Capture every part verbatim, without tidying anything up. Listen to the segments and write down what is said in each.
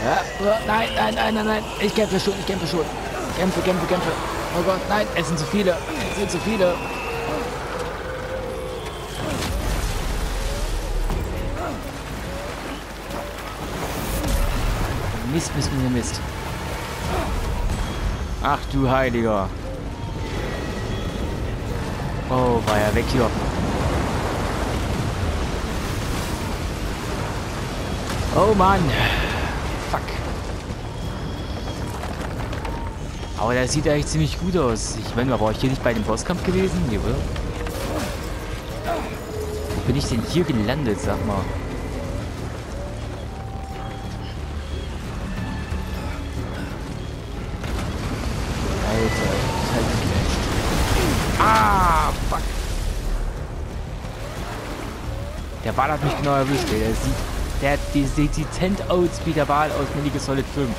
Nein, nein, nein, nein, nein. Ich kämpfe schon, ich kämpfe schon. Kämpfe, kämpfe, kämpfe. Oh Gott, nein, es sind zu viele. Es sind zu viele. Mist, Mist, Mist, Mist. Ach du Heiliger. Oh, war ja weg hier. Oh Mann. Fuck. Aber das sieht eigentlich ziemlich gut aus. Ich meine, war ich hier nicht bei dem Bosskampf gewesen? Nee, oder? Wo bin ich denn hier gelandet, sag mal? Alter, ich halt geflasht. Ah, fuck. Der Ball hat mich genau erwischt, ey. Der sieht, der hat die, sieht dezent aus wie der Ball aus Metal Gear Solid fünf.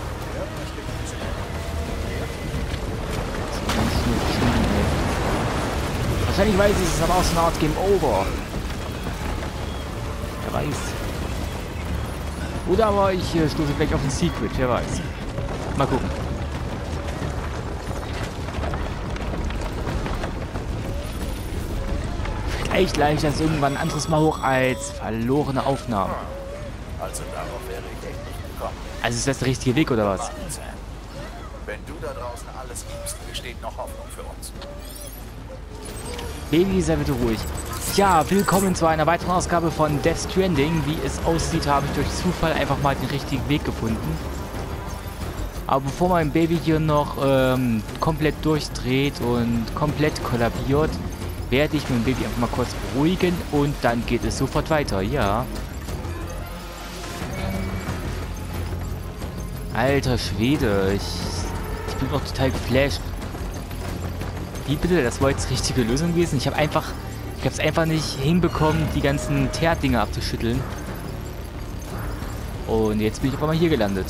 Wahrscheinlich weiß ich, es ist aber auch so eine Art Game Over. Wer weiß. Oder aber ich äh, stoße gleich auf ein Secret, wer weiß. Mal gucken. Vielleicht lade ich das irgendwann ein anderes Mal hoch als verlorene Aufnahmen. Also darauf wäre ich echt nicht gekommen. Also ist das der richtige Weg oder was? Wenn du da draußen alles gibst, besteht noch Hoffnung für uns. Baby, sei bitte ruhig. Ja, willkommen zu einer weiteren Ausgabe von Death Stranding. Wie es aussieht, habe ich durch Zufall einfach mal den richtigen Weg gefunden. Aber bevor mein Baby hier noch ähm, komplett durchdreht und komplett kollabiert, werde ich mein Baby einfach mal kurz beruhigen und dann geht es sofort weiter. Ja. Alter Schwede, ich, ich bin noch total geflasht. Wie bitte? Das war jetzt die richtige Lösung gewesen? Ich habe einfach, ich habe es einfach nicht hinbekommen, die ganzen Teerdinger abzuschütteln. Und jetzt bin ich auf einmal hier gelandet.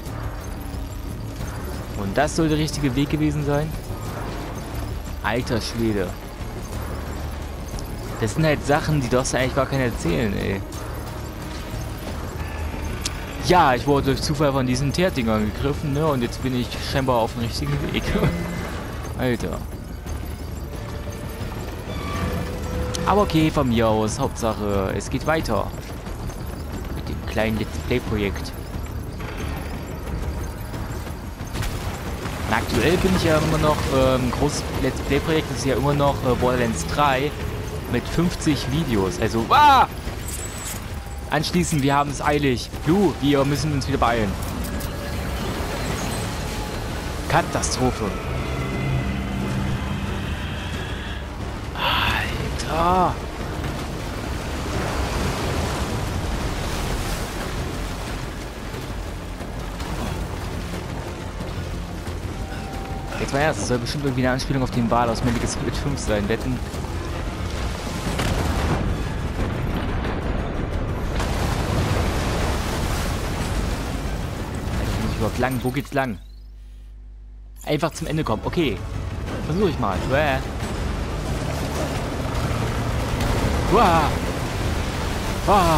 Und das soll der richtige Weg gewesen sein? Alter Schwede. Das sind halt Sachen, die darfst du eigentlich gar keiner erzählen, ey. Ja, ich wurde durch Zufall von diesen Teerdingern gegriffen, ne? Und jetzt bin ich scheinbar auf dem richtigen Weg. Alter. Aber okay, von mir aus. Hauptsache, es geht weiter. Mit dem kleinen Let's Play-Projekt. Aktuell bin ich ja immer noch, ähm, großes Let's Play-Projekt ist ja immer noch äh, Borderlands drei mit fünfzig Videos. Also, ah! Anschließend, wir haben es eilig. Blue, wir müssen uns wieder beeilen. Katastrophe. Alter. Jetzt mal erst, das soll bestimmt irgendwie eine Anspielung auf den Ball aus Metal Gear Solid fünf sein. Wetten. Ich lang, wo geht's lang? Einfach zum Ende kommen. Okay. Versuche ich mal. Uah. Uah. Uah.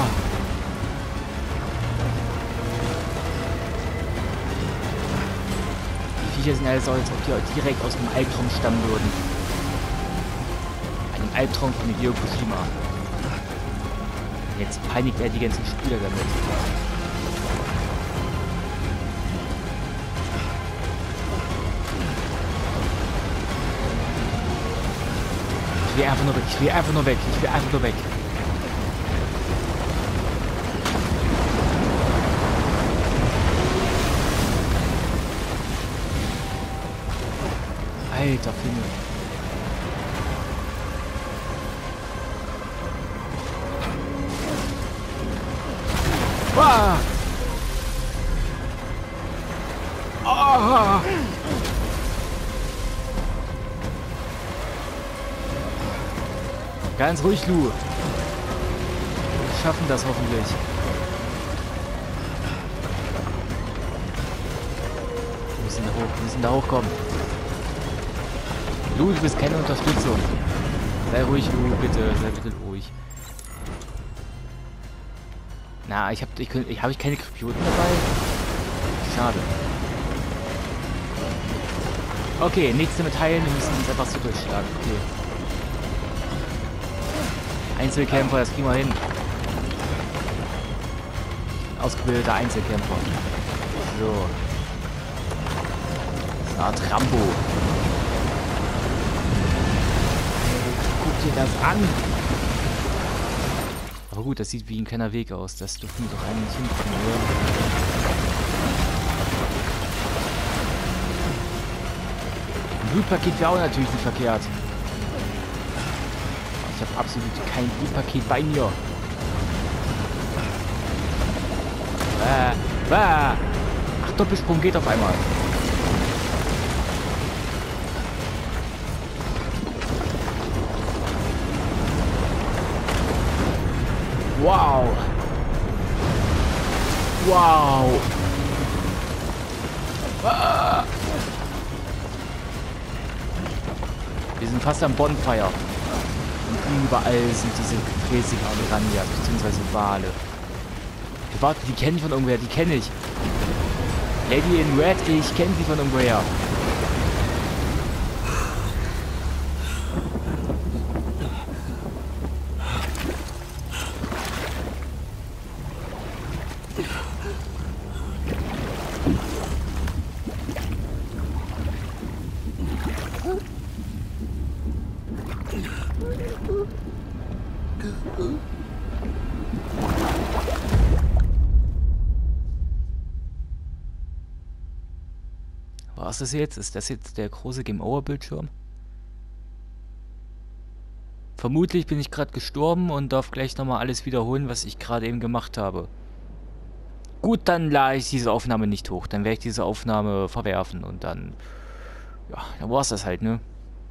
Die Viecher sind alles so, als ob die direkt aus dem Albtraum stammen würden. Einem Albtraum von Hideo Kojima. Jetzt peinigt er die ganzen Spieler damit. Ich will einfach nur weg, ich will einfach nur weg, ich will einfach nur weg. Alter Finger. Ah! Ah! Ganz ruhig, Lu. Wir schaffen das hoffentlich. Wir müssen da hoch, wir müssen da hochkommen. Lu, du bist keine Unterstützung. Sei ruhig, Lu, bitte, sei bitte ruhig. Na, ich hab, ich, ich, hab ich keine Kryptoten dabei? schade. Okay, nichts damit heilen, wir müssen uns einfach so durchschlagen. Okay. Einzelkämpfer, das kriegen wir hin. Ausgebildeter Einzelkämpfer. So. Das ist eine Art Rambo. Guck dir das an! Aber gut, das sieht wie ein kleiner Weg aus. Das dürfen wir doch eigentlich hinkriegen, oder? Ein Blutpaket wäre auch natürlich nicht verkehrt. Ich habe absolut kein Blutpaket bei mir. Äh, äh. Ach, Doppelsprung geht auf einmal. Wow. Wow. Ah. Wir sind fast am Bonfire. Und überall sind diese gefräßigen Piranhas, beziehungsweise Wale. Warte, die kenne ich von irgendwoher, die kenne ich. Lady in Red, ich kenne sie von irgendwoher. Was ist das jetzt? Ist das jetzt der große Game-Over-Bildschirm? Vermutlich bin ich gerade gestorben und darf gleich nochmal alles wiederholen, was ich gerade eben gemacht habe. Gut, dann lade ich diese Aufnahme nicht hoch. Dann werde ich diese Aufnahme verwerfen und dann... Ja, dann war es das halt, ne?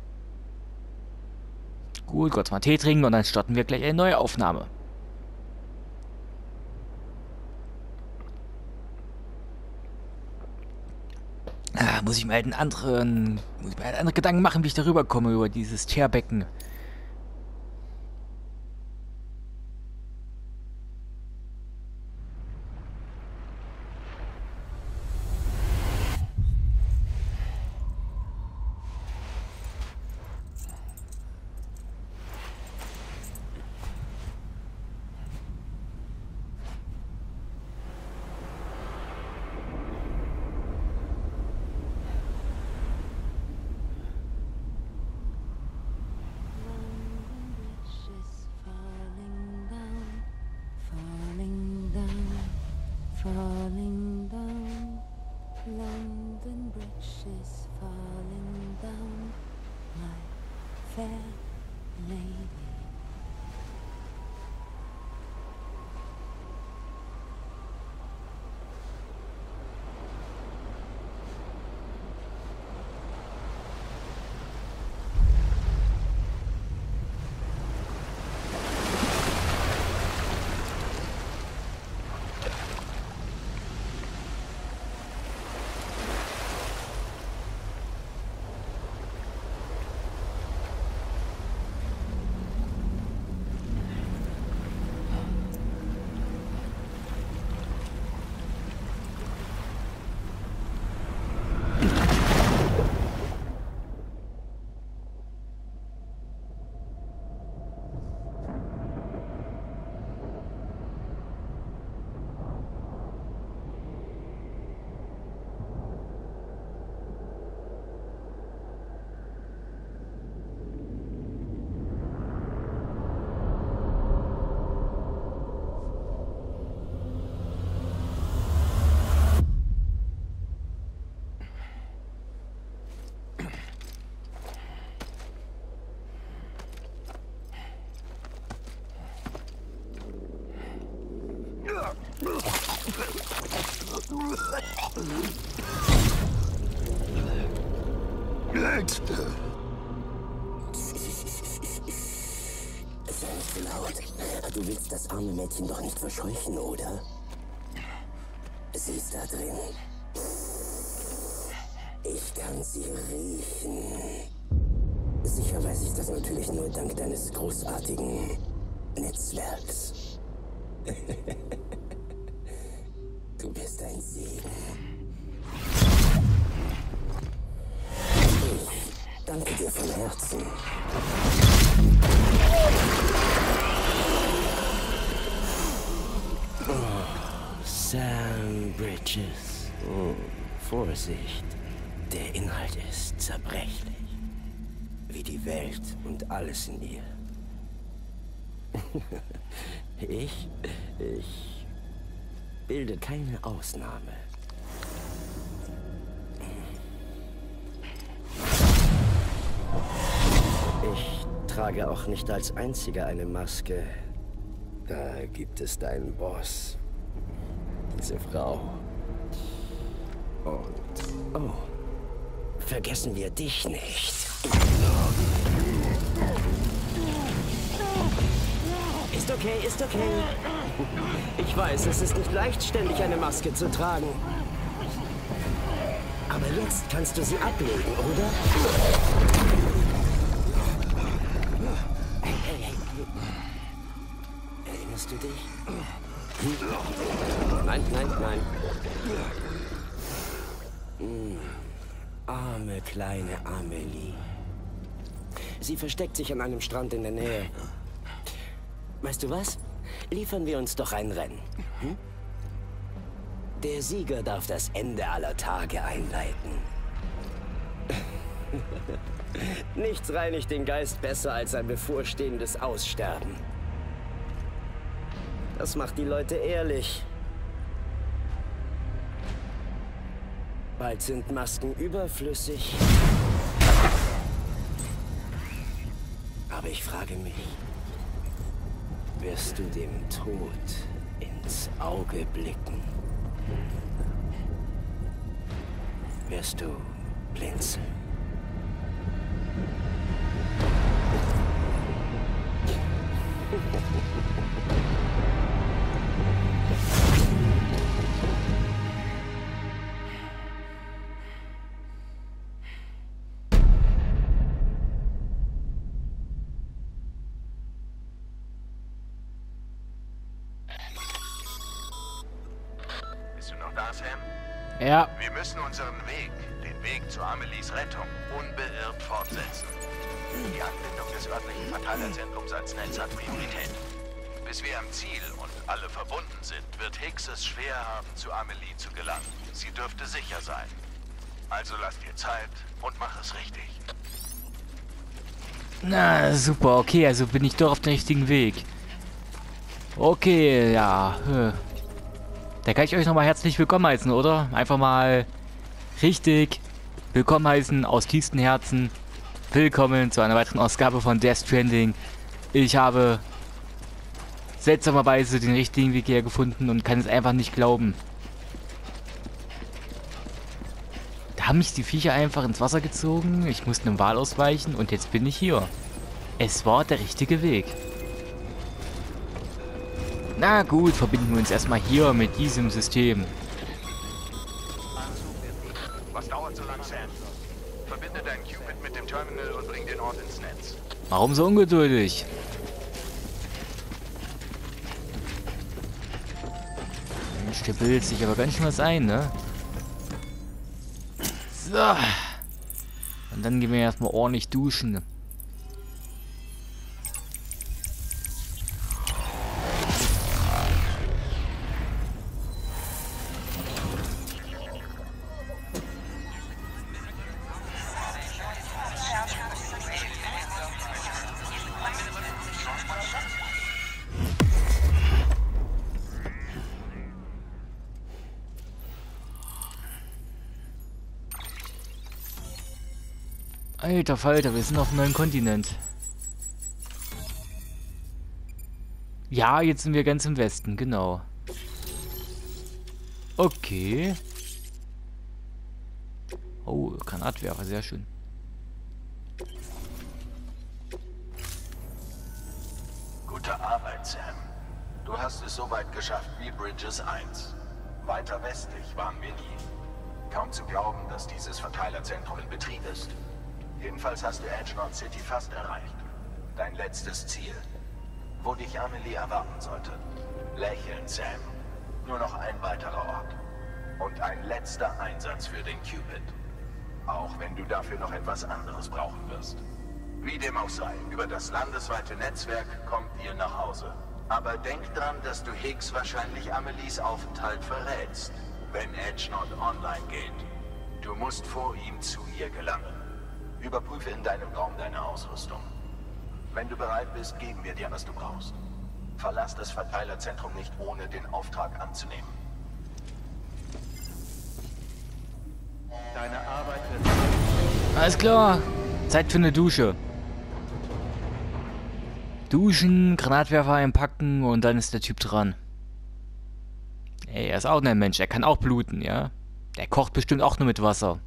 Gut, kurz mal Tee trinken und dann starten wir gleich eine neue Aufnahme. Ah, muss ich mir halt einen anderen, muss ich mir halt andere Gedanken machen, wie ich darüber komme, über dieses Teerbecken. Falling down, London Bridge is falling down, my fair lady. Sei nicht so laut. Du willst das arme Mädchen doch nicht verscheuchen, oder? Sie ist da drin. Ich kann sie riechen. Sicher weiß ich das natürlich nur dank deines großartigen Netzwerks. Du bist ein Segen. Danke dir von Herzen. Oh, Sam Bridges. Oh, Vorsicht. Der Inhalt ist zerbrechlich. Wie die Welt und alles in ihr. Ich, ich bilde keine Ausnahme. Ich trage auch nicht als einziger eine Maske. Da gibt es deinen Boss. Diese Frau. Und, oh, vergessen wir dich nicht. Ist okay, ist okay. Ich weiß, es ist nicht leicht, ständig eine Maske zu tragen. Aber jetzt kannst du sie ablegen, oder? Hey, hey, hey. Erinnerst du dich? Nein, nein, nein. Hm. Arme kleine Amelie. Sie versteckt sich an einem Strand in der Nähe. Weißt du was? Liefern wir uns doch ein Rennen. Hm? Der Sieger darf das Ende aller Tage einleiten. Nichts reinigt den Geist besser als ein bevorstehendes Aussterben. Das macht die Leute ehrlich. Bald sind Masken überflüssig. Aber ich frage mich, wirst du dem Tod ins Auge blicken? Wirst du blinzeln? Bist du noch da, Sam? Ja. Wir müssen unseren Weg, den Weg zu Amelies Rettung, unbeirrt fortsetzen. Die Anbindung des örtlichen Verteilerzentrums ans Netz hat Priorität. Bis wir am Ziel und alle verbunden sind, wird Hicks es schwer haben, zu Amelie zu gelangen. Sie dürfte sicher sein. Also lass dir Zeit und mach es richtig. Na, super. Okay, also bin ich doch auf dem richtigen Weg. Okay, ja. Da kann ich euch nochmal herzlich willkommen heißen, oder? Einfach mal richtig willkommen heißen, aus tiefstem Herzen. Willkommen zu einer weiteren Ausgabe von Death Stranding. Ich habe seltsamerweise den richtigen Weg hier gefunden und kann es einfach nicht glauben. Da haben mich die Viecher einfach ins Wasser gezogen, ich musste einem Wal ausweichen und jetzt bin ich hier. Es war der richtige Weg. Na gut, verbinden wir uns erstmal hier mit diesem System. Was dauert so lang, Sam? Verbinde dein Cupid mit dem Terminal und bring den Ort ins Netz. Warum so ungeduldig? Mensch, der bildet sich aber ganz schön was ein, ne? So. Und dann gehen wir erstmal ordentlich duschen. Alter Falter, wir sind auf einem neuen Kontinent. Ja, jetzt sind wir ganz im Westen, genau. Okay. Oh, Granatwerfer, sehr schön. Gute Arbeit, Sam. Du hast es so weit geschafft wie Bridges eins. Weiter westlich waren wir nie. Kaum zu glauben, dass dieses Verteilerzentrum in Betrieb ist. Jedenfalls hast du Edgenord City fast erreicht. Dein letztes Ziel. Wo dich Amelie erwarten sollte. Lächeln, Sam. Nur noch ein weiterer Ort. Und ein letzter Einsatz für den Cupid. Auch wenn du dafür noch etwas anderes brauchen wirst. Wie dem auch sei, über das landesweite Netzwerk kommt ihr nach Hause. Aber denk dran, dass du Higgs wahrscheinlich Amelies Aufenthalt verrätst, wenn Edgenod online geht. Du musst vor ihm zu ihr gelangen. Überprüfe in deinem Raum deine Ausrüstung. Wenn du bereit bist, geben wir dir, was du brauchst. Verlass das Verteilerzentrum nicht, ohne den Auftrag anzunehmen. Deine Arbeit wird... Alles klar. Zeit für eine Dusche. Duschen, Granatwerfer einpacken und dann ist der Typ dran. Ey, er ist auch ein Mensch. Er kann auch bluten, ja? Der kocht bestimmt auch nur mit Wasser.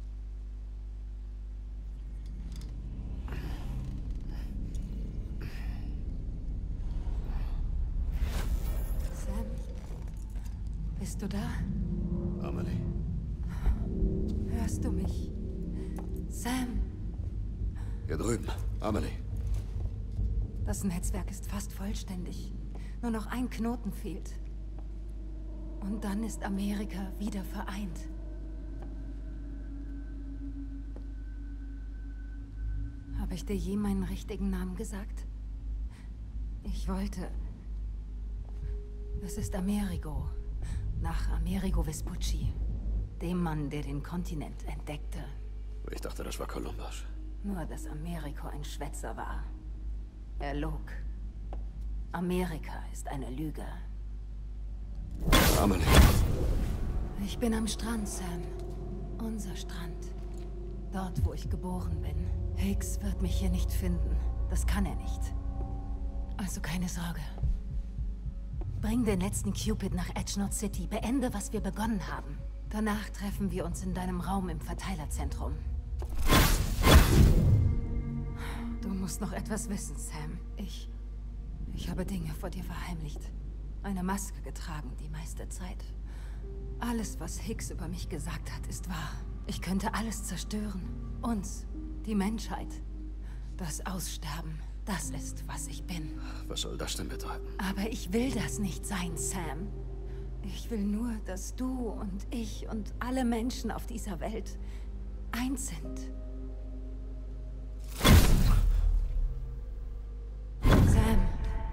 Sam, bist du da? Amelie. Hörst du mich? Sam, Hier drüben. Amelie. das Netzwerk ist fast vollständig. Nur noch ein Knoten fehlt. Und dann ist Amerika wieder vereint. Habe ich dir je meinen richtigen Namen gesagt? Ich wollte... Es ist Amerigo. Nach Amerigo Vespucci. Dem Mann, der den Kontinent entdeckte. Ich dachte, das war Kolumbus. Nur, dass Amerigo ein Schwätzer war. Er log. Amerika ist eine Lüge. Amelie. Ich bin am Strand, Sam. Unser Strand. Dort, wo ich geboren bin. Higgs wird mich hier nicht finden. Das kann er nicht. Also keine Sorge. Bring den letzten Cupid nach Edgenod City. Beende, was wir begonnen haben. Danach treffen wir uns in deinem Raum im Verteilerzentrum. Du musst noch etwas wissen, Sam. Ich... Ich habe Dinge vor dir verheimlicht. Eine Maske getragen die meiste Zeit. Alles, was Higgs über mich gesagt hat, ist wahr. Ich könnte alles zerstören. Uns. Die Menschheit. Das Aussterben. Das ist, was ich bin. Was soll das denn bedeuten? Aber ich will das nicht sein, Sam. Ich will nur, dass du und ich und alle Menschen auf dieser Welt eins sind. Sam.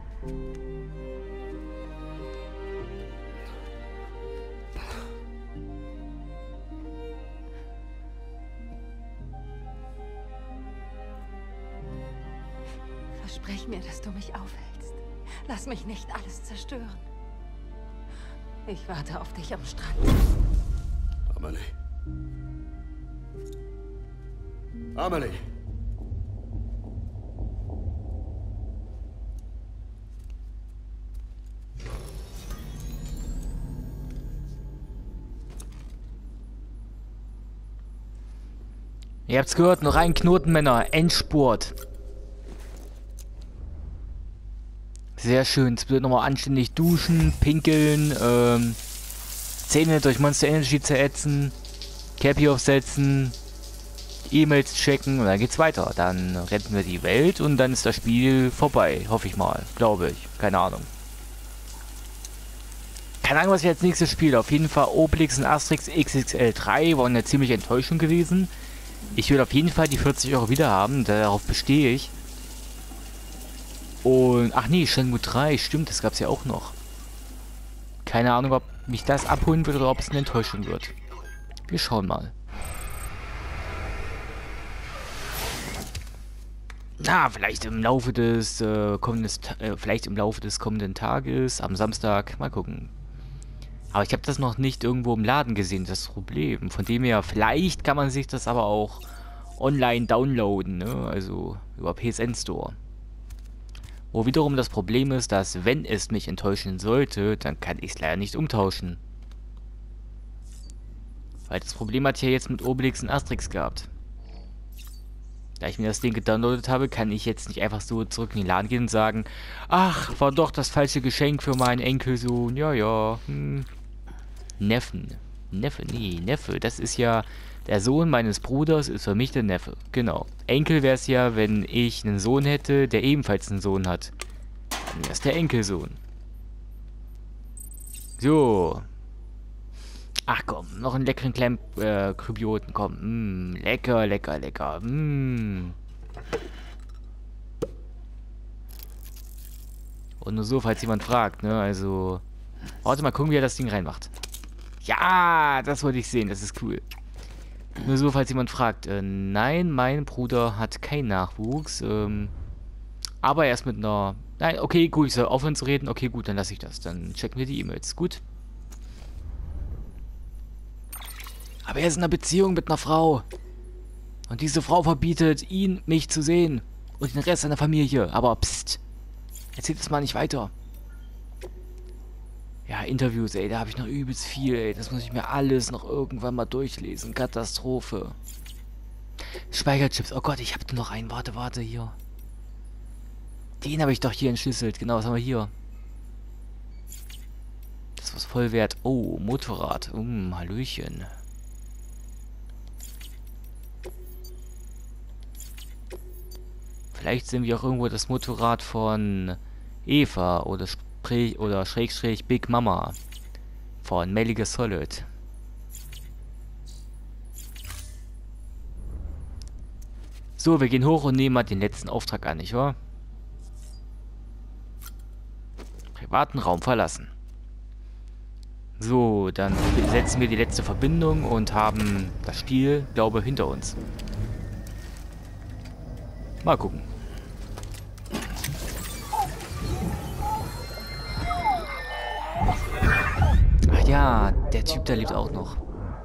Versprech mir, dass du mich aufhältst. Lass mich nicht alles zerstören. Ich warte auf dich am Strand. Amelie. Amelie. Ihr habt's gehört, noch ein Knoten, Männer. Endspurt. Sehr schön. Jetzt wird nochmal anständig duschen, pinkeln, ähm, Zähne durch Monster Energy zerätzen, Cappy aufsetzen, E-Mails checken und dann geht's weiter. Dann retten wir die Welt und dann ist das Spiel vorbei. Hoffe ich mal. Glaube ich. Keine Ahnung. Keine Ahnung, was ich als nächstes spiele. Auf jeden Fall Obelix und Asterix X X L drei waren eine ziemliche Enttäuschung gewesen. Ich will auf jeden Fall die vierzig Euro wieder haben. Darauf bestehe ich. Und, ach nee, Shenmue drei, stimmt, das gab es ja auch noch. Keine Ahnung, ob mich das abholen wird oder ob es eine Enttäuschung wird. Wir schauen mal. Na, vielleicht im Laufe des äh, kommendes, äh, vielleicht im Laufe des kommenden Tages, am Samstag, mal gucken. Aber ich habe das noch nicht irgendwo im Laden gesehen, das Problem. Von dem her, vielleicht kann man sich das aber auch online downloaden, ne? Also über P S N Store. Wo wiederum das Problem ist, dass wenn es mich enttäuschen sollte, dann kann ich es leider nicht umtauschen. Weil das Problem hat ja jetzt mit Obelix und Asterix gehabt. Da ich mir das Ding gedownloadet habe, kann ich jetzt nicht einfach so zurück in den Laden gehen und sagen, ach, war doch das falsche Geschenk für meinen Enkelsohn, ja, ja, hm. Neffen. Neffe, nee, Neffe, das ist ja... Der Sohn meines Bruders ist für mich der Neffe. Genau. Enkel wäre es ja, wenn ich einen Sohn hätte, der ebenfalls einen Sohn hat. Dann wäre es der Enkelsohn. So. Ach komm, noch einen leckeren Klemm äh, Krybioten, komm. Mm, lecker, lecker, lecker. Mm. Und nur so, falls jemand fragt, ne? Also. Warte mal gucken, wie er das Ding reinmacht. Ja, das wollte ich sehen, das ist cool. Nur so, falls jemand fragt. Äh, nein, mein Bruder hat keinen Nachwuchs. Ähm, aber er ist mit einer... Nein, okay, gut, ich soll aufhören zu reden. Okay, gut, dann lasse ich das. Dann checken wir die E-Mails. Gut. Aber er ist in einer Beziehung mit einer Frau. Und diese Frau verbietet ihn, mich zu sehen. Und den Rest seiner Familie. Aber pst. Erzählt es mal nicht weiter. Ja, Interviews, ey, da habe ich noch übelst viel, ey. Das muss ich mir alles noch irgendwann mal durchlesen. Katastrophe. Speicherchips. Oh Gott, ich habe noch einen. Warte, warte, hier. Den habe ich doch hier entschlüsselt. Genau, was haben wir hier? Das was voll wert. Oh, Motorrad. Um, Hallöchen. Vielleicht sind wir auch irgendwo das Motorrad von Eva oder Sprich oder Schrägstrich Big Mama von Metal Gear Solid. So, wir gehen hoch und nehmen mal den letzten Auftrag an, nicht wahr? Privaten Raum verlassen. So, dann setzen wir die letzte Verbindung und haben das Spiel, glaube ich, hinter uns. Mal gucken. Ach ja, der Typ, der lebt auch noch.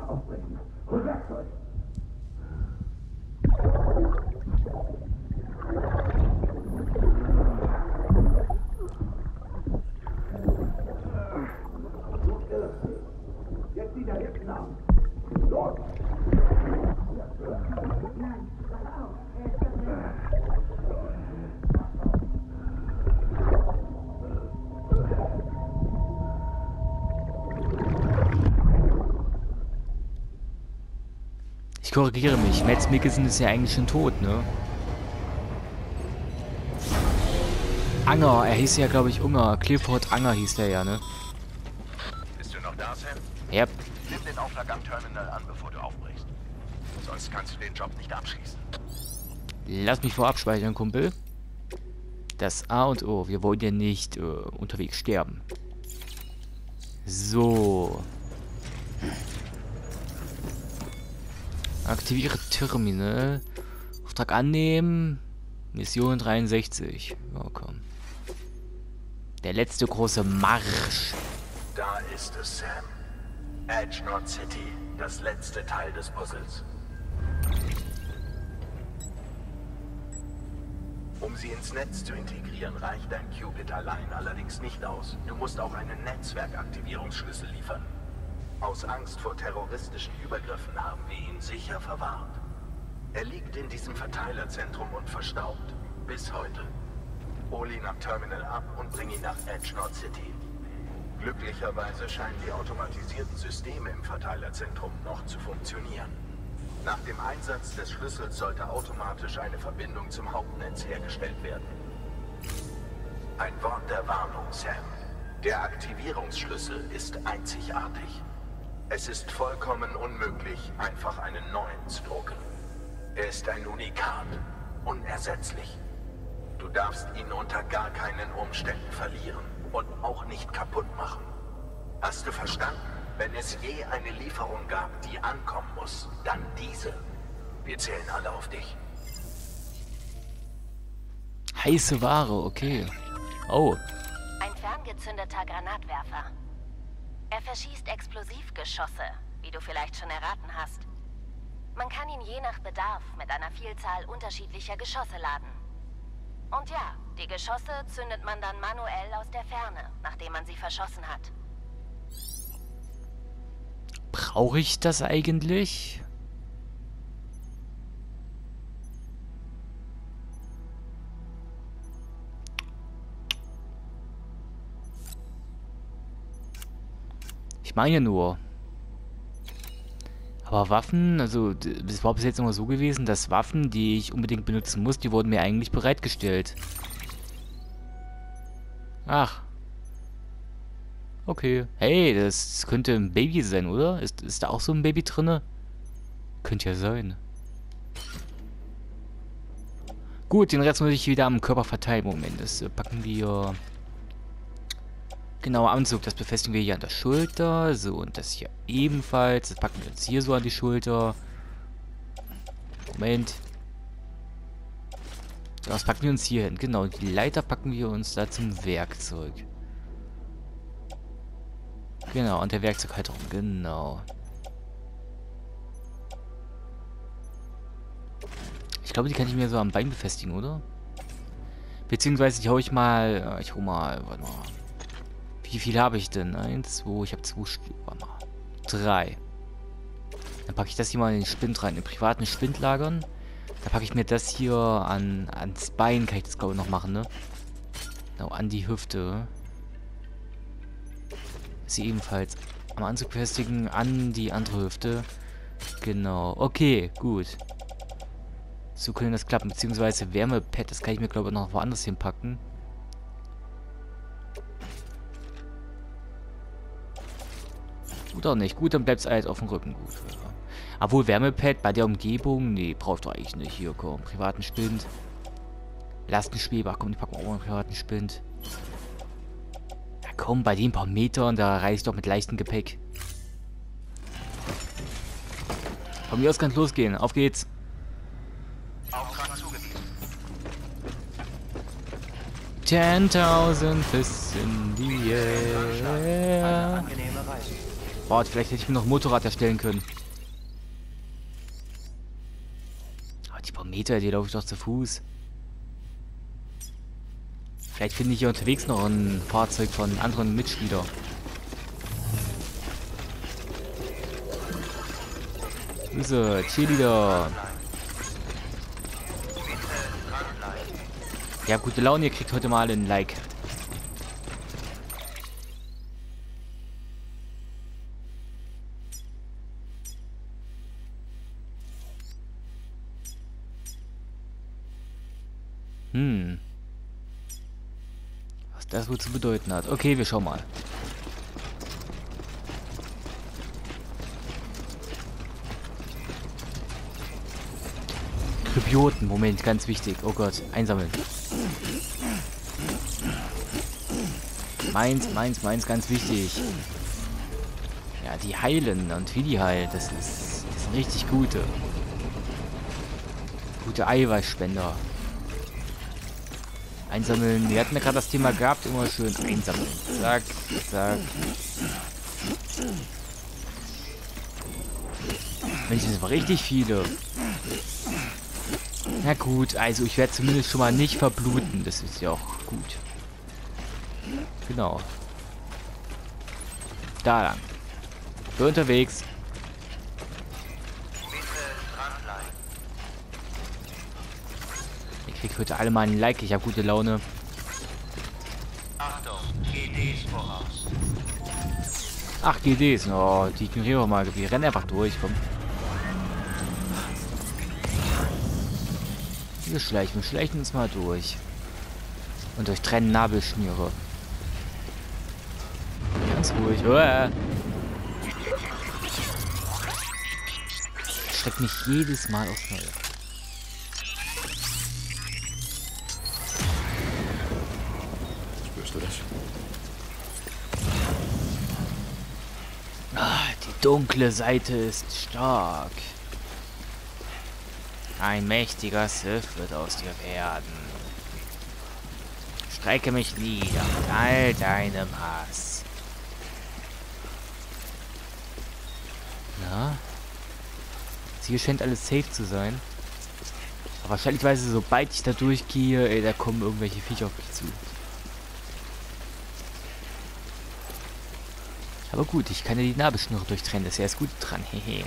Ich korrigiere mich, Mads Mikkelsen ist ja eigentlich schon tot, ne? Anger, er hieß ja, glaube ich, Unger. Clifford Anger hieß der ja, ne? Bist du noch da, Sam? Yep. Nimm den Auftrag am Terminal an, bevor du aufbrichst. Sonst kannst du den Job nicht abschließen. Lass mich vorab speichern, Kumpel. Das A und O. Wir wollen ja nicht äh, unterwegs sterben. So. Aktiviere Terminal. Auftrag annehmen. Mission dreiundsechzig. Oh, komm. Der letzte große Marsch. Da ist es, Sam. Edge Knot City, das letzte Teil des Puzzles. Um sie ins Netz zu integrieren, reicht ein Qubit allein allerdings nicht aus. Du musst auch einen Netzwerkaktivierungsschlüssel liefern. Aus Angst vor terroristischen Übergriffen haben wir ihn sicher verwahrt. Er liegt in diesem Verteilerzentrum und verstaubt. Bis heute. Hol ihn am Terminal ab und bring ihn nach Edge Knot City. Glücklicherweise scheinen die automatisierten Systeme im Verteilerzentrum noch zu funktionieren. Nach dem Einsatz des Schlüssels sollte automatisch eine Verbindung zum Hauptnetz hergestellt werden. Ein Wort der Warnung, Sam. Der Aktivierungsschlüssel ist einzigartig. Es ist vollkommen unmöglich, einfach einen neuen zu drucken. Er ist ein Unikat, unersetzlich. Du darfst ihn unter gar keinen Umständen verlieren und auch nicht kaputt machen. Hast du verstanden? Wenn es je eine Lieferung gab, die ankommen muss, dann diese. Wir zählen alle auf dich. Heiße Ware, okay. Oh. Ein ferngezündeter Granatwerfer. Er verschießt Explosivgeschosse, wie du vielleicht schon erraten hast. Man kann ihn je nach Bedarf mit einer Vielzahl unterschiedlicher Geschosse laden. Und ja, die Geschosse zündet man dann manuell aus der Ferne, nachdem man sie verschossen hat. Brauche ich das eigentlich? Ich meine nur. Aber Waffen, also es war bis jetzt immer so gewesen, dass Waffen, die ich unbedingt benutzen muss, die wurden mir eigentlich bereitgestellt. Ach. Okay. Hey, das könnte ein Baby sein, oder? Ist, ist da auch so ein Baby drinne? Könnte ja sein. Gut, den Rest muss ich wieder am Körper verteilen. Moment, das äh, packen wir... Genau, Anzug, das befestigen wir hier an der Schulter. So, und das hier ebenfalls. Das packen wir jetzt hier so an die Schulter. Moment. Das packen wir uns hier hin. Genau, die Leiter packen wir uns da zum Werkzeug. Genau, und der Werkzeughalterung, genau. Ich glaube, die kann ich mir so am Bein befestigen, oder? Beziehungsweise die hau ich mal... Ich hau mal... Warte mal. Wie viel habe ich denn? Eins, zwei... Ich habe zwei Stück. Warte mal. Drei. Dann packe ich das hier mal in den Spind rein. In privaten Spind lagern. Da packe ich mir das hier an, ans Bein. Kann ich das, glaube ich, noch machen, ne? Genau, an die Hüfte. Sie ebenfalls am Anzug befestigen. An die andere Hüfte. Genau. Okay, gut. So können das klappen. Beziehungsweise Wärmepad. Das kann ich mir, glaube ich, noch woanders hinpacken. Gut auch nicht. Gut, dann bleibt es alles auf dem Rücken. Gut. Ja. Obwohl Wärmepad bei der Umgebung, nee, braucht doch eigentlich nicht. Hier, komm, privaten Spind. Lastenschweber, komm, die packen wir auch mal einen privaten Spind. Ja, komm, bei den paar Metern, da reiche ich doch mit leichtem Gepäck. Von mir aus kann es losgehen. Auf geht's. Auftrag zugewiesen. zehntausend Fists in die Eine Air. angenehme Reise. Boah, vielleicht hätte ich mir noch ein Motorrad erstellen können. Aber die paar Meter, die laufe ich doch zu Fuß. Vielleicht finde ich hier unterwegs noch ein Fahrzeug von anderen Mitspielern. Grüße, Cheerleader. Bitte dranbleiben. Ja, gute Laune, ihr kriegt heute mal ein Like. Hm. Was das wohl zu bedeuten hat. Okay, wir schauen mal. Krypioten, Moment, ganz wichtig. Oh Gott, einsammeln. Meins, meins, meins, ganz wichtig. Ja, die heilen und wie die heilen, das ist, das sind richtig gute. Gute Eiweißspender. Einsammeln. Wir hatten ja gerade das Thema gehabt, immer schön einsammeln. Zack, zack. Mensch, das war richtig viele. Na gut, also ich werde zumindest schon mal nicht verbluten. Das ist ja auch gut. Genau. Da lang. So unterwegs. Bitte dranbleiben. Ich krieg heute alle mal ein Like. Ich habe gute Laune. Achtung, G Ds voraus. Ach, G Ds. Oh, die ignorieren wir mal. Wir rennen einfach durch. Komm. Wir schleichen, wir schleichen uns mal durch. Und durchtrennen Nabelschnüre. Ganz ruhig. Uah. Schreckt mich jedes Mal aufs Neue. Spürst du das? Ah, die dunkle Seite ist stark. Ein mächtiger Sith wird aus dir werden. Strecke mich nieder mit all deinem Hass. Na? Hier scheint alles safe zu sein. Aber wahrscheinlich weiß ich, sobald ich da durchgehe, ey, da kommen irgendwelche Viecher auf mich zu. Aber gut, ich kann ja die Nabelschnur durchtrennen. Das ist ja erst gut dran. Hehe.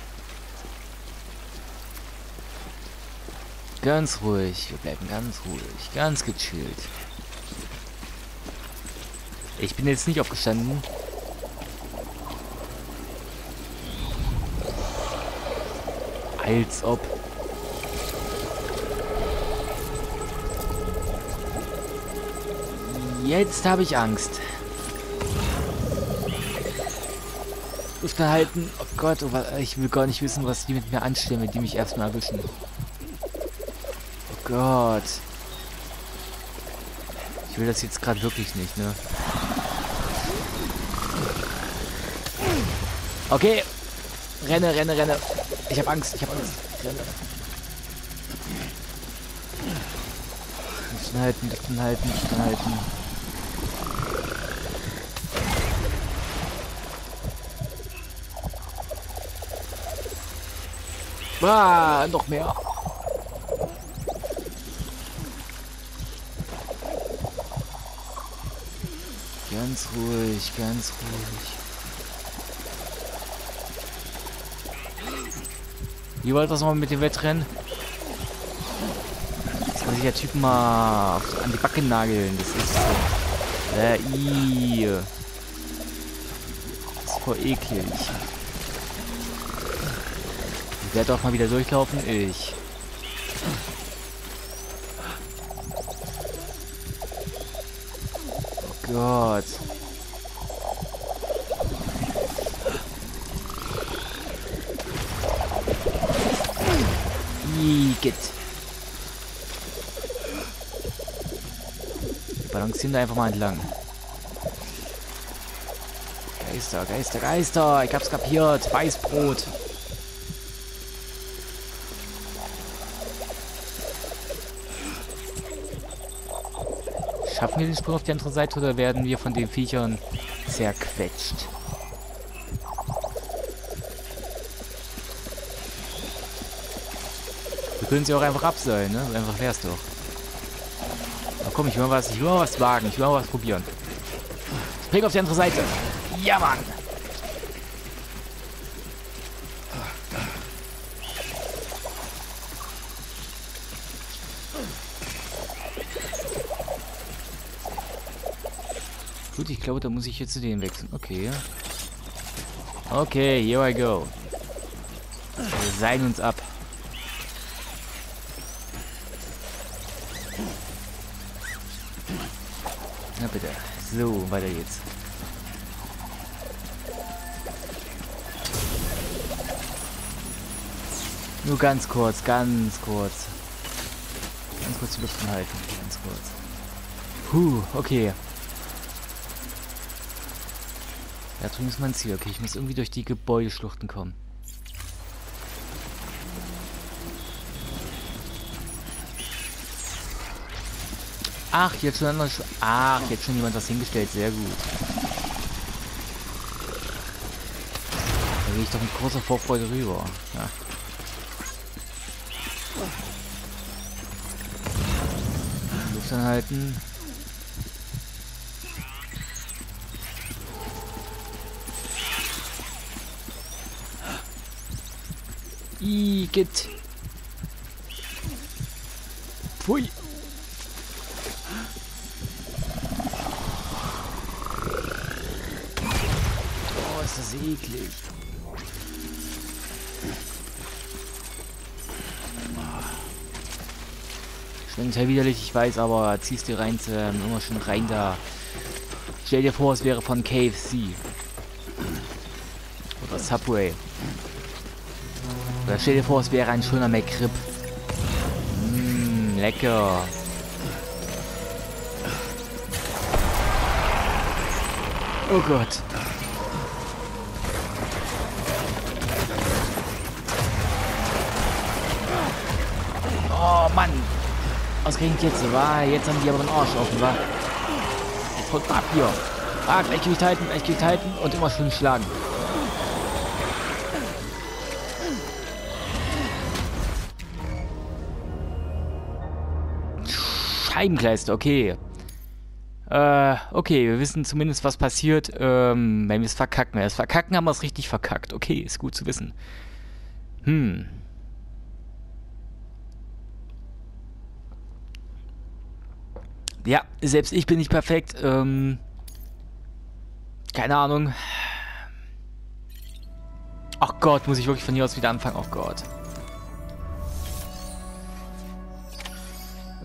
Ganz ruhig. Wir bleiben ganz ruhig. Ganz gechillt. Ich bin jetzt nicht aufgestanden. Als ob. Jetzt habe ich Angst. Luft halten. Oh Gott, oh, ich will gar nicht wissen, was die mit mir anstellen, wenn die mich erstmal erwischen. Oh Gott. Ich will das jetzt gerade wirklich nicht, ne? Okay. Renne, renne, renne. Ich habe Angst, ich habe Angst. Renne. Lüften halten, lüften halten, lüften halten. Ah, noch mehr. Ganz ruhig, ganz ruhig. Wie war das mal mit dem Wettrennen? Jetzt kann sich der Typ mal auf, an die Backe nageln. Das ist so. Äh, ii. Das ist voll eklig. Wer darf mal wieder durchlaufen? Ich. Oh Gott. Igitt. Wir balancieren da einfach mal entlang. Geister, Geister, Geister. Ich hab's kapiert. Weißbrot. Schaffen wir den Sprung auf die andere Seite oder werden wir von den Viechern zerquetscht? Wir können sie auch einfach abseilen, ne? Einfach wär's doch. Aber komm, ich will mal was, ich will mal was wagen, ich will mal was probieren. Spring auf die andere Seite. Ja, Mann! Gut, ich glaube, da muss ich jetzt zu denen wechseln. Okay. Okay, here I go. Wir seilen uns ab. Na bitte. So, weiter geht's. Nur ganz kurz, ganz kurz. Ganz kurz die Luft halten. Ganz kurz. Puh, okay. Da drüben ist mein Ziel. Okay, ich muss irgendwie durch die Gebäudeschluchten kommen. Ach, jetzt schon andere Sch Ach, jetzt schon jemand was hingestellt. Sehr gut. Da gehe ich doch mit großer Vorfreude rüber. Ja. Luft anhalten. Igitt. Pfui. Oh, ist das eklig. Schmeckt halt widerlich, ich weiß, aber ziehst dir rein, ähm, immer schon rein da. Stell dir vor, es wäre von K F C. Oder Subway. Oder stell dir vor, es wäre ein schöner McRib. Mmm, lecker. Oh Gott. Oh Mann. Ausgerechnet jetzt, war jetzt haben die aber den Arsch offen, war. Jetzt holt mal ab hier. Ah, Gleichgewicht halten, Gleichgewicht halten und immer schön schlagen. Scheibenkleister, okay. Äh, okay, wir wissen zumindest, was passiert, ähm, wenn wir es verkacken. Wenn wir es verkacken, haben wir es richtig verkackt. Okay, ist gut zu wissen. Hm. Ja, selbst ich bin nicht perfekt. Ähm, keine Ahnung. Ach Gott, muss ich wirklich von hier aus wieder anfangen? Ach Gott. Äh,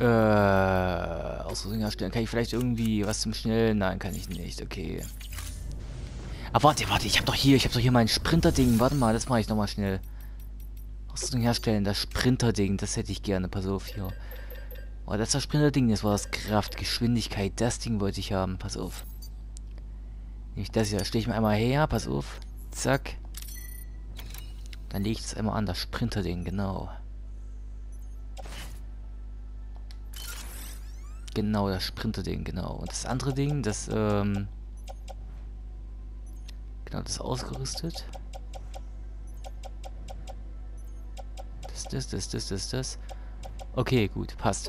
Ausrüstung herstellen. Kann ich vielleicht irgendwie was zum Schnellen? Nein, kann ich nicht. Okay. Ah, warte, warte, ich hab doch hier, ich hab doch hier mein Sprinter-Ding. Warte mal, das mache ich nochmal schnell. Rüstung herstellen, das Sprinter-Ding, das hätte ich gerne. Pass auf, hier. Oh, das war das Sprinter-Ding, das war das Kraft, Geschwindigkeit, das Ding wollte ich haben. Pass auf. Nicht das hier, stehe ich mir einmal her, pass auf. Zack. Dann lege ich das einmal an, das Sprinter-Ding, genau. Genau, das Sprinter-Ding, genau. Und das andere Ding, das, ähm... genau, das ist ausgerüstet. Das, das, das, das, das, das. Okay, gut, passt.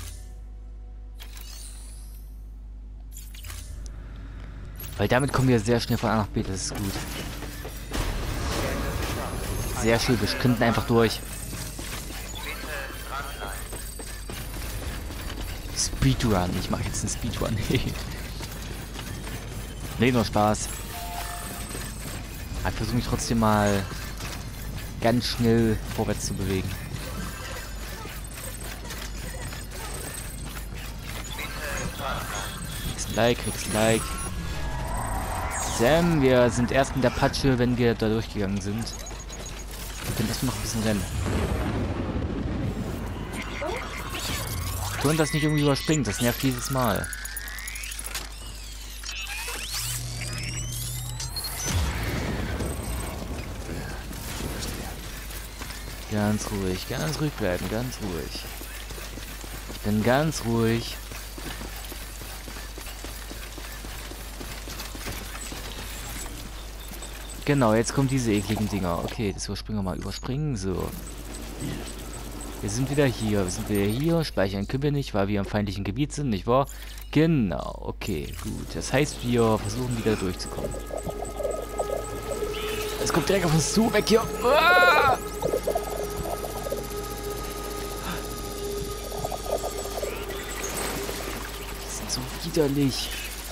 Weil damit kommen wir sehr schnell von A nach B, das ist gut. Sehr schön, wir sprinten einfach durch. Speedrun, ich mache jetzt einen Speedrun. Nee, nur Spaß. Ich versuche mich trotzdem mal ganz schnell vorwärts zu bewegen. Kriegst ein Like, kriegst ein Like. Sam, wir sind erst in der Patsche, wenn wir da durchgegangen sind. Wir können erstmal noch ein bisschen rennen. Und das nicht irgendwie überspringt, das nervt jedes Mal. Ganz ruhig, ganz ruhig bleiben, ganz ruhig. Ich bin ganz ruhig. Genau, jetzt kommen diese ekligen Dinger. Okay, das überspringen wir mal. Überspringen, so. Wir sind wieder hier. Wir sind wieder hier. Speichern können wir nicht, weil wir im feindlichen Gebiet sind, nicht wahr? Genau, okay, gut. Das heißt, wir versuchen wieder durchzukommen. Es kommt direkt auf uns zu. Weg hier. Ah! Die sind so widerlich.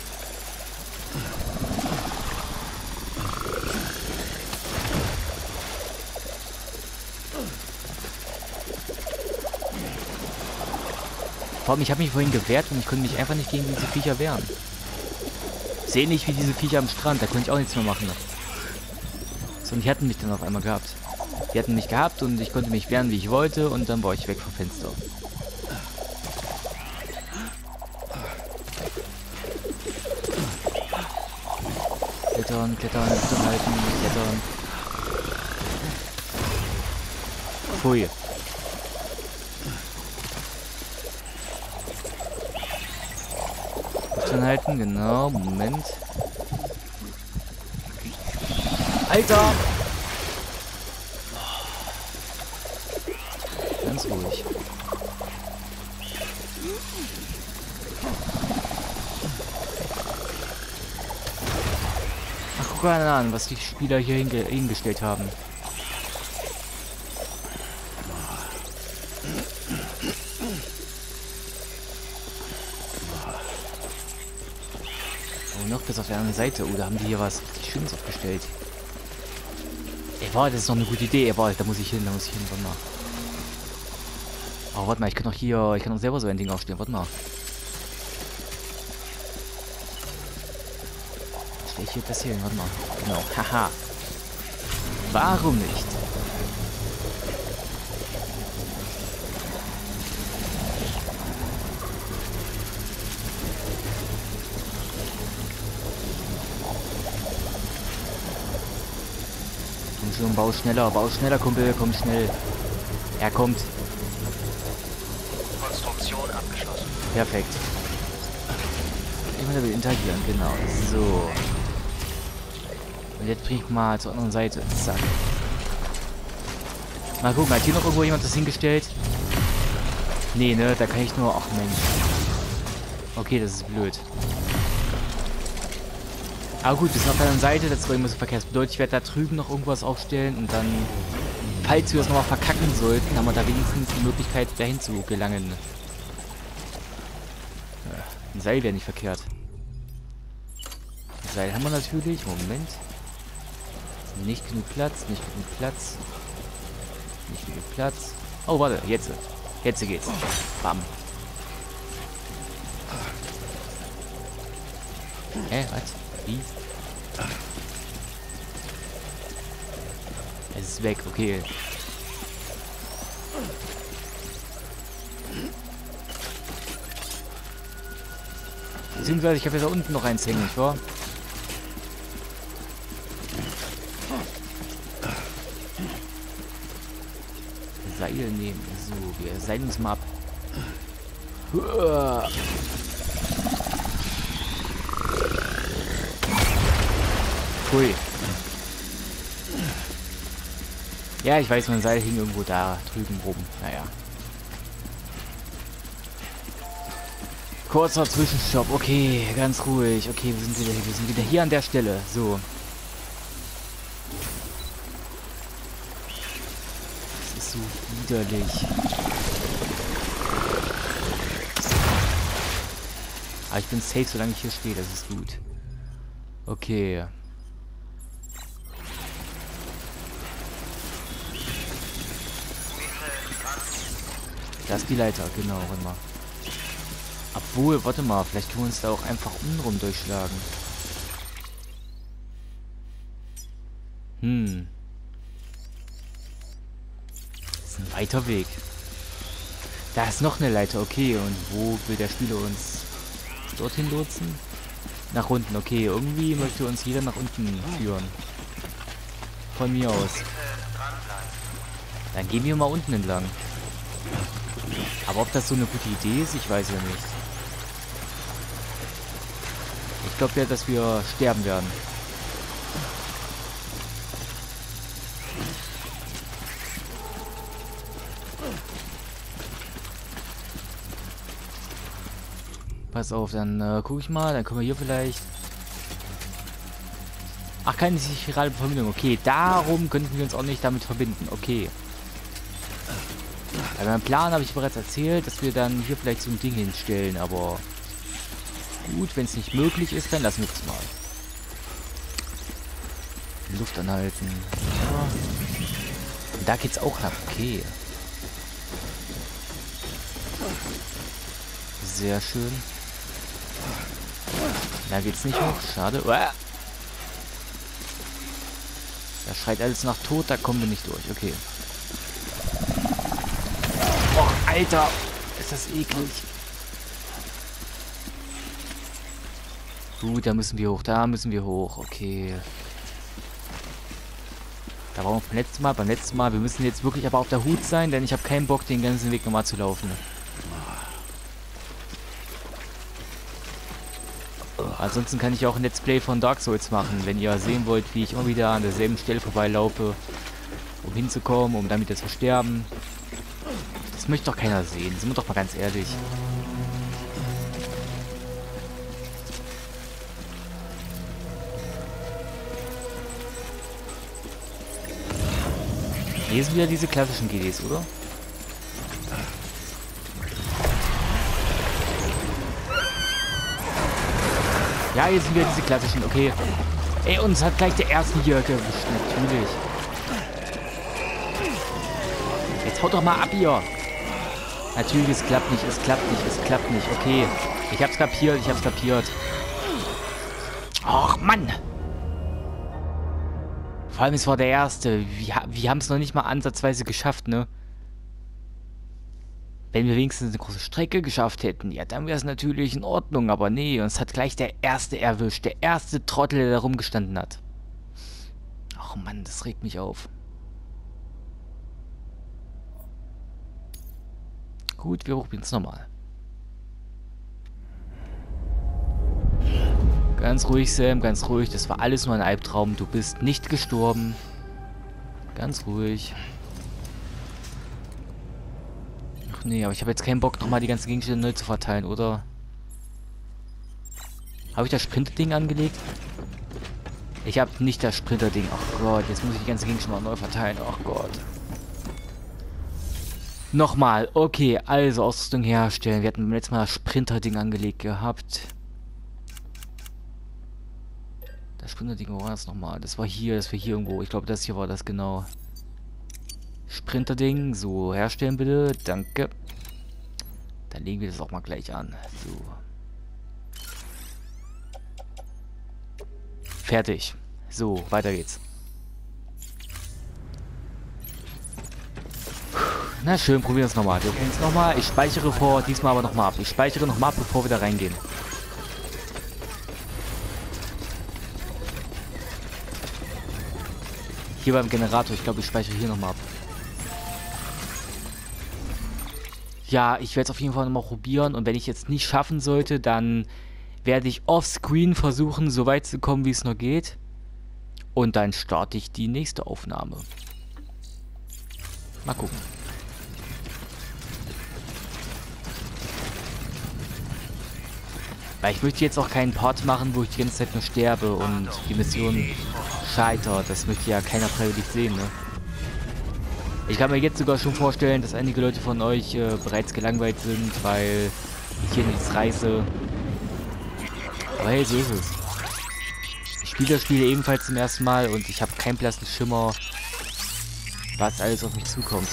Vor allem, ich habe mich vorhin gewehrt und ich konnte mich einfach nicht gegen diese Viecher wehren. So ähnlich wie diese Viecher am Strand, da konnte ich auch nichts mehr machen. So, und die hatten mich dann auf einmal gehabt. Die hatten mich gehabt und ich konnte mich wehren, wie ich wollte, und dann war ich weg vom Fenster. Klettern, klettern, klettern halten, klettern. Pfui. Halten, genau, Moment. Alter! Ganz ruhig. Ach, guck mal an, was die Spieler hier hinge hingestellt haben. Noch bis auf der anderen Seite. Oh, da haben die hier was richtig Schönes aufgestellt. Ey, warte, das ist noch eine gute Idee. Ey, warte, da muss ich hin, da muss ich hin. Warte mal. Oh, warte mal, ich kann doch hier, ich kann doch selber so ein Ding aufstellen. Warte mal. Stelle ich hier das hier hin? Warte mal. Genau, haha. Warum nicht? Schon, bau schneller, bau schneller, Kumpel, komm schnell. Er kommt. Konstruktion abgeschlossen. Perfekt. Immer wieder interagieren, genau. So. Und jetzt bring ich mal zur anderen Seite. Zack. Mal gucken, hat hier noch irgendwo jemand das hingestellt? Nee, ne, da kann ich nur... Ach Mensch. Okay, das ist blöd. Aber gut, wir sind auf der anderen Seite, das war immer so verkehrt. Das bedeutet, ich werde da drüben noch irgendwas aufstellen und dann, falls wir das nochmal verkacken sollten, haben wir da wenigstens die Möglichkeit, dahin zu gelangen. Ja, ein Seil wäre nicht verkehrt. Ein Seil haben wir natürlich. Moment. Nicht genug Platz, nicht genug Platz. Nicht genug Platz. Oh, warte, jetzt. Jetzt geht's. Bam. Hä, was? Wie? Es ist weg, okay. Beziehungsweise ich habe jetzt da unten noch eins hängen, nicht wahr? Seil nehmen. So, wir seilen uns mal ab. Uah. Hui. Ja, ich weiß, mein Seil hing irgendwo da drüben rum. Naja. Kurzer Zwischenstopp. Okay, ganz ruhig. Okay, wir sind wieder hier. Wir sind wieder hier an der Stelle. So. Das ist so widerlich. Aber ich bin safe, solange ich hier stehe. Das ist gut. Okay. Das ist die Leiter, genau, immer. Obwohl, warte mal, vielleicht können wir uns da auch einfach untenrum durchschlagen. Hm. Das ist ein weiter Weg. Da ist noch eine Leiter, okay. Und wo will der Spieler uns dorthin lotsen? Nach unten, okay. Irgendwie möchte uns jeder nach unten führen. Von mir aus. Dann gehen wir mal unten entlang. Aber ob das so eine gute Idee ist, ich weiß ja nicht. Ich glaube ja, dass wir sterben werden. Pass auf, dann äh, gucke ich mal, dann können wir hier vielleicht... Ach, keine sichere Verbindung. Okay, darum könnten wir uns auch nicht damit verbinden. Okay. Bei meinem Plan habe ich bereits erzählt, dass wir dann hier vielleicht so ein Ding hinstellen, aber gut, wenn es nicht möglich ist, dann lassen wir das mal. Luft anhalten. Ja. Und da geht's auch nach. Okay. Sehr schön. Da geht's nicht hoch. Schade. Uah. Da schreit alles nach Tod, da kommen wir nicht durch. Okay. Oh, Alter, ist das eklig. Gut, da müssen wir hoch, da müssen wir hoch, okay. Da waren wir beim letzten Mal, beim letzten Mal. Wir müssen jetzt wirklich aber auf der Hut sein, denn ich habe keinen Bock, den ganzen Weg nochmal zu laufen. Ansonsten kann ich auch ein Let's Play von Dark Souls machen, wenn ihr sehen wollt, wie ich immer wieder an derselben Stelle vorbeilaufe, um hinzukommen, um dann wieder zu sterben. Das möchte doch keiner sehen, sind wir doch mal ganz ehrlich. Hier sind wieder diese klassischen G Ds, oder? Ja, hier sind wieder diese klassischen, okay. Ey, uns hat gleich der erste hier erwischt, natürlich. Jetzt haut doch mal ab hier. Natürlich, es klappt nicht, es klappt nicht, es klappt nicht. Okay, ich hab's kapiert, ich hab's kapiert. Och, Mann. Vor allem, es war der erste. Wir, wir haben es noch nicht mal ansatzweise geschafft, ne? Wenn wir wenigstens eine große Strecke geschafft hätten, ja, dann wäre es natürlich in Ordnung. Aber nee, uns hat gleich der Erste erwischt. Der erste Trottel, der da rumgestanden hat. Ach Mann, das regt mich auf. Gut, wir probieren es nochmal. Ganz ruhig, Sam, ganz ruhig. Das war alles nur ein Albtraum. Du bist nicht gestorben. Ganz ruhig. Ach nee, aber ich habe jetzt keinen Bock, nochmal die ganzen Gegenstände neu zu verteilen, oder? Habe ich das Sprinter-Ding angelegt? Ich habe nicht das Sprinter-Ding. Ach Gott, jetzt muss ich die ganzen Gegenstände neu verteilen. Ach Gott. Nochmal. Okay, also Ausrüstung herstellen. Wir hatten beim letzten Mal das Sprinter-Ding angelegt gehabt. Das Sprinter-Ding, wo war das nochmal? Das war hier, das war hier irgendwo. Ich glaube, das hier war das genau. Sprinter-Ding, so, herstellen bitte. Danke. Dann legen wir das auch mal gleich an. So. Fertig. So, weiter geht's. Na schön, probieren wir es nochmal. Wir probieren es nochmal. Ich speichere vor, diesmal aber nochmal ab. Ich speichere nochmal ab, bevor wir da reingehen. Hier beim Generator. Ich glaube, ich speichere hier nochmal ab. Ja, ich werde es auf jeden Fall nochmal probieren. Und wenn ich jetzt nicht schaffen sollte, dann werde ich offscreen versuchen, so weit zu kommen, wie es nur geht. Und dann starte ich die nächste Aufnahme. Mal gucken. Weil ich möchte jetzt auch keinen Part machen, wo ich die ganze Zeit nur sterbe und die Mission scheitert. Das möchte ja keiner freiwillig sehen, ne? Ich kann mir jetzt sogar schon vorstellen, dass einige Leute von euch äh, bereits gelangweilt sind, weil ich hier nichts reiße. Aber hey, so ist es. Ich spiele das Spiel ebenfalls zum ersten Mal und ich habe keinen blassen Schimmer, was alles auf mich zukommt.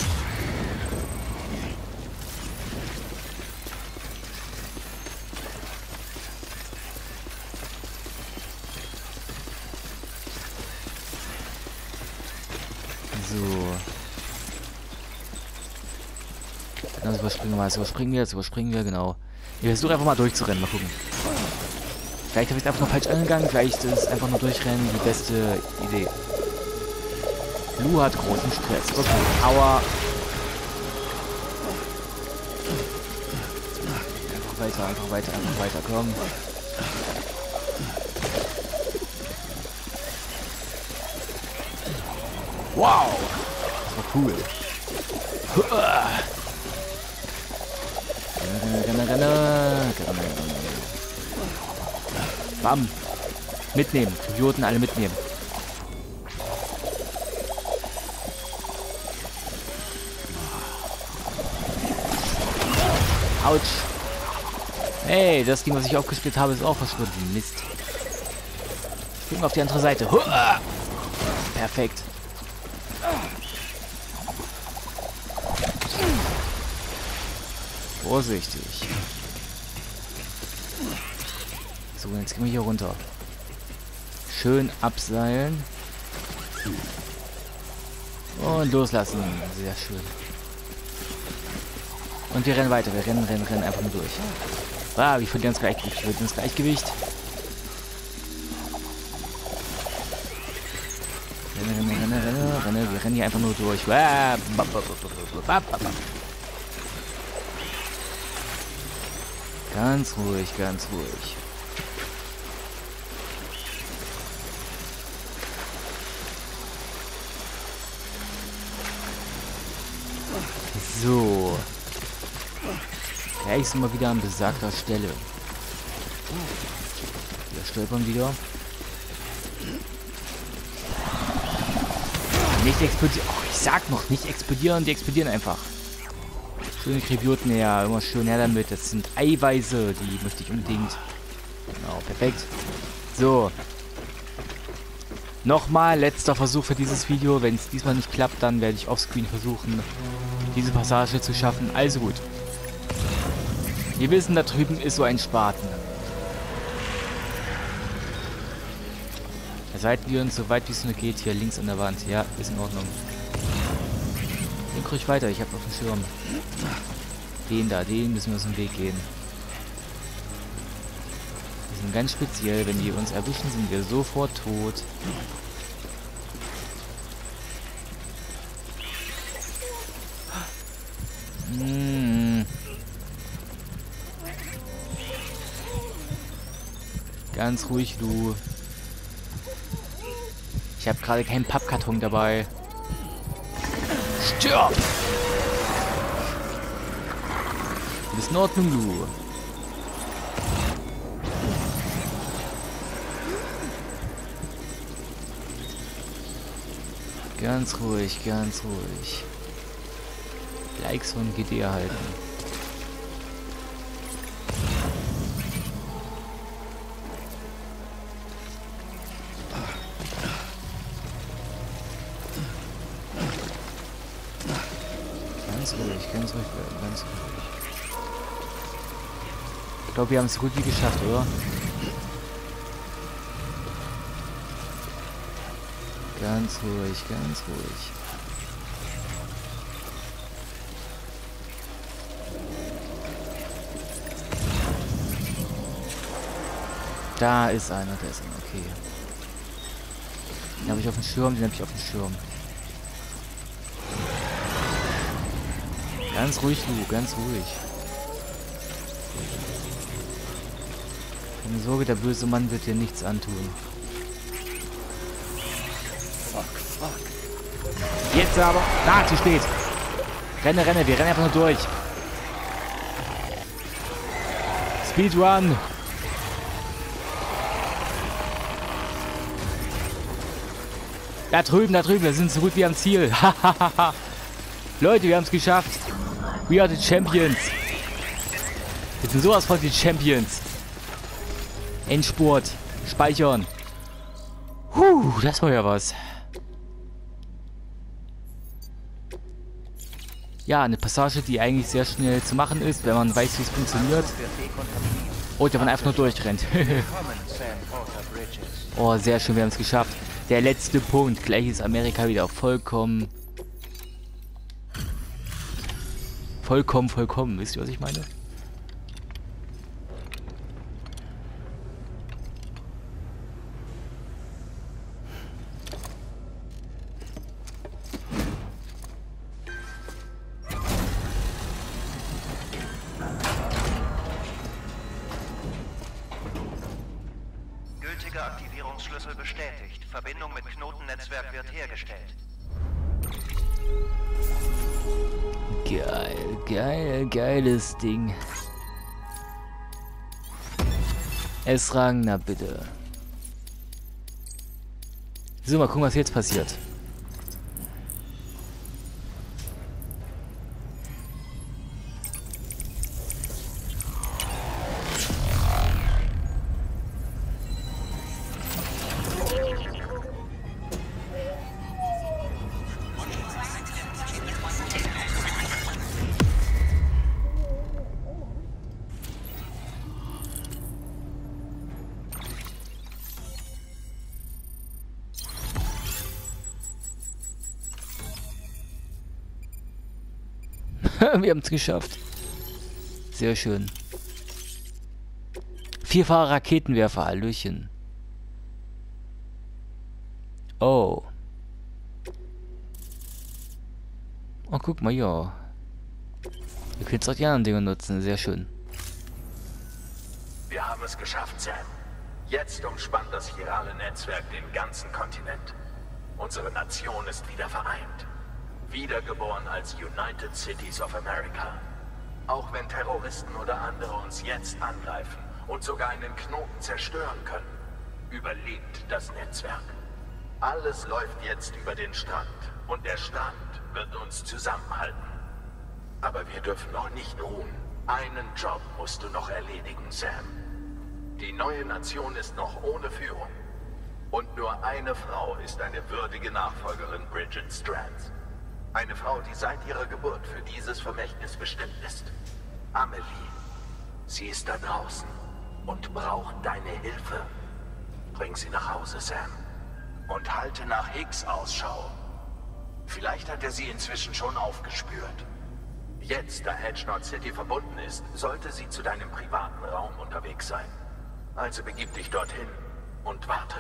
So. Das überspringen wir, das überspringen wir, das überspringen wir, genau. Ich versuche einfach mal durchzurennen, mal gucken. Vielleicht habe ich es einfach nur falsch angegangen, vielleicht ist einfach nur durchrennen die beste Idee. Lu hat großen Stress. Okay, aua. Einfach weiter, einfach weiter, einfach weiter, komm. Wow! Das war cool. Renne, renne, renne, renne. Bam! Mitnehmen. Idioten alle mitnehmen. Autsch. Hey, das Ding, was ich aufgespielt habe, ist auch verschwunden. Mist. Springen auf die andere Seite. Huah! Perfekt. Vorsichtig. So, jetzt gehen wir hier runter. Schön abseilen. Und loslassen. Sehr schön. Und wir rennen weiter. Wir rennen, rennen, rennen einfach nur durch. Ah, wir verlieren das Gleichgewicht. Wir verlieren das Gleichgewicht. Renne, renne, renne, renne, renne. Wir rennen hier einfach nur durch. Ganz ruhig, ganz ruhig. So. Ja, ich bin mal wieder an besagter Stelle. Wir stolpern wieder. Nicht explodieren. Oh, ich sag noch, nicht explodieren. Die explodieren einfach. Schöne Kribioten, ja, immer schön her damit. Das sind Eiweiße, die möchte ich unbedingt. Genau, perfekt. So. Nochmal, letzter Versuch für dieses Video. Wenn es diesmal nicht klappt, dann werde ich offscreen versuchen, diese Passage zu schaffen. Also gut. Wir wissen, da drüben ist so ein Spaten. Da sollten wir uns so weit wie es nur geht hier links an der Wand. Ja, ist in Ordnung. Den krieg ich weiter, ich habe auf dem Schirm. Den da, den müssen wir aus dem Weg gehen. Die sind ganz speziell, wenn die uns erwischen, sind wir sofort tot. Hm. Ganz ruhig, du. Ich habe gerade keinen Pappkarton dabei. Stirb! Du bist in Ordnung, du. Ganz ruhig, ganz ruhig. Likes von G D erhalten. Ganz ruhig, ganz ruhig bleiben, ganz ruhig. Ich glaube, wir haben es gut wie geschafft, oder? Ganz ruhig, ganz ruhig. Da ist einer, der ist einer, okay. Den habe ich auf dem Schirm, den habe ich auf dem Schirm. Ganz ruhig, Lu, ganz ruhig. Keine Sorge, der böse Mann wird dir nichts antun. Fuck, fuck. Jetzt aber. Ah, zu spät. Renne, renne, wir rennen einfach nur durch. Speedrun. Da drüben, da drüben, wir sind so gut wie am Ziel. Leute, wir haben es geschafft. We are the Champions. Wir sind sowas von die Champions. Endspurt. Speichern. Puh, das war ja was. Ja, eine Passage, die eigentlich sehr schnell zu machen ist, wenn man weiß, wie es funktioniert. Oh, der man einfach nur durchrennt. Oh, sehr schön, wir haben es geschafft. Der letzte Punkt. Gleich ist Amerika wieder vollkommen... Vollkommen, vollkommen. Wisst ihr, was ich meine? Gültiger Aktivierungsschlüssel bestätigt. Verbindung mit Knotennetzwerk wird hergestellt. Geil, geil, geiles Ding. S-Rang, na bitte. So, mal gucken, was jetzt passiert. Wir haben es geschafft. Sehr schön. Vierfacher Raketenwerfer, Hallöchen. Oh. Oh, guck mal, ja. Wir können jetzt auch die anderen Dinge nutzen, sehr schön. Wir haben es geschafft, Sam. Jetzt umspannt das chirale Netzwerk den ganzen Kontinent. Unsere Nation ist wieder vereint. Wiedergeboren als United Cities of America. Auch wenn Terroristen oder andere uns jetzt angreifen und sogar einen Knoten zerstören können, überlebt das Netzwerk. Alles läuft jetzt über den Strand und der Strand wird uns zusammenhalten. Aber wir dürfen noch nicht ruhen. Einen Job musst du noch erledigen, Sam. Die neue Nation ist noch ohne Führung. Und nur eine Frau ist eine würdige Nachfolgerin Bridget Strands. Eine Frau, die seit ihrer Geburt für dieses Vermächtnis bestimmt ist. Amelie. Sie ist da draußen und braucht deine Hilfe. Bring sie nach Hause, Sam. Und halte nach Hicks Ausschau. Vielleicht hat er sie inzwischen schon aufgespürt. Jetzt, da Edgenod City verbunden ist, sollte sie zu deinem privaten Raum unterwegs sein. Also begib dich dorthin und warte.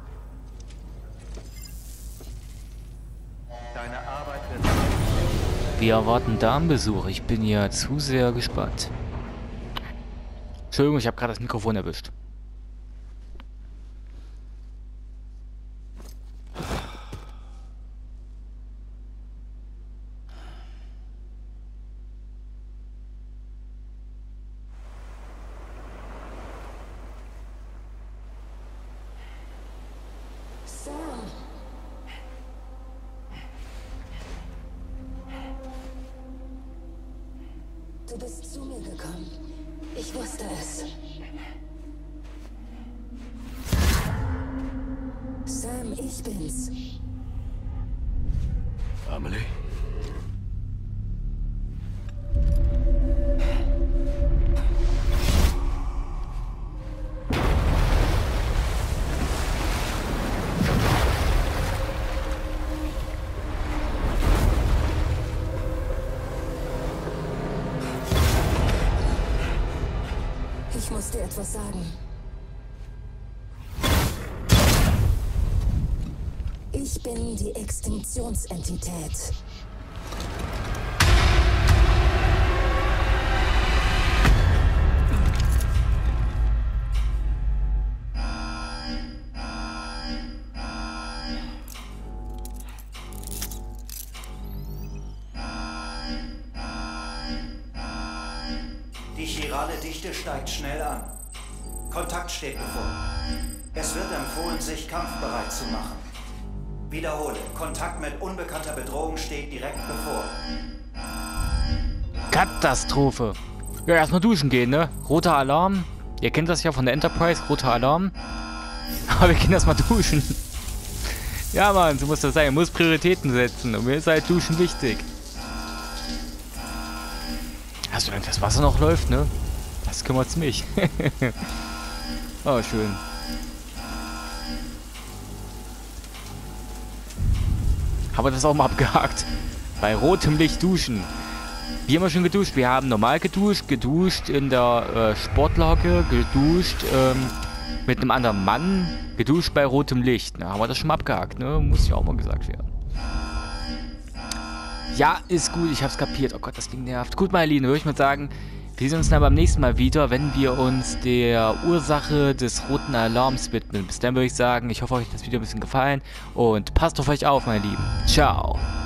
Deine Arbeit wird... Wir erwarten Damenbesuch. Ich bin ja zu sehr gespannt. Entschuldigung, ich habe gerade das Mikrofon erwischt. Du bist zu mir gekommen. Ich wusste es. Sam, ich bin's. Amelie? Ich muss dir etwas sagen. Ich bin die Extinktionsentität. Die chirale Dichte steigt schnell an. Kontakt steht bevor. Es wird empfohlen, sich kampfbereit zu machen. Wiederhole, Kontakt mit unbekannter Bedrohung steht direkt bevor. Katastrophe. Ja, erstmal duschen gehen, ne? Roter Alarm. Ihr kennt das ja von der Enterprise, roter Alarm. Aber wir gehen erstmal duschen. Ja, Mann, so muss das sein. Man muss Prioritäten setzen. Und mir ist halt Duschen wichtig. Hast du das Wasser noch läuft, ne? Das kümmert's mich. Oh, schön. Aber das auch mal abgehakt. Bei rotem Licht duschen. Wir haben ja schon geduscht. Wir haben normal geduscht, geduscht in der äh, Sportlage, geduscht ähm, mit einem anderen Mann, geduscht bei rotem Licht. Na, haben wir das schon mal abgehakt, ne? Muss ja auch mal gesagt werden. Ja, ist gut, ich hab's kapiert. Oh Gott, das Ding nervt. Gut, meine Lieben, würde ich mal sagen, wir sehen uns dann beim nächsten Mal wieder, wenn wir uns der Ursache des roten Alarms widmen. Bis dann würde ich sagen, ich hoffe, euch hat das Video ein bisschen gefallen und passt auf euch auf, meine Lieben. Ciao.